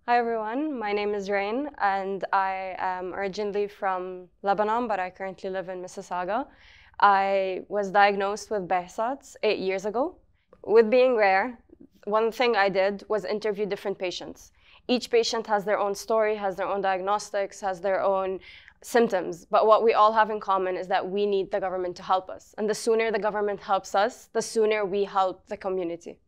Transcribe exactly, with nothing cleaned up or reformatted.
Hi everyone, my name is Reine and I am originally from Lebanon, but I currently live in Mississauga. I was diagnosed with B E S A Ts eight years ago. With being rare, one thing I did was interview different patients. Each patient has their own story, has their own diagnostics, has their own symptoms, but what we all have in common is that we need the government to help us. And the sooner the government helps us, the sooner we help the community.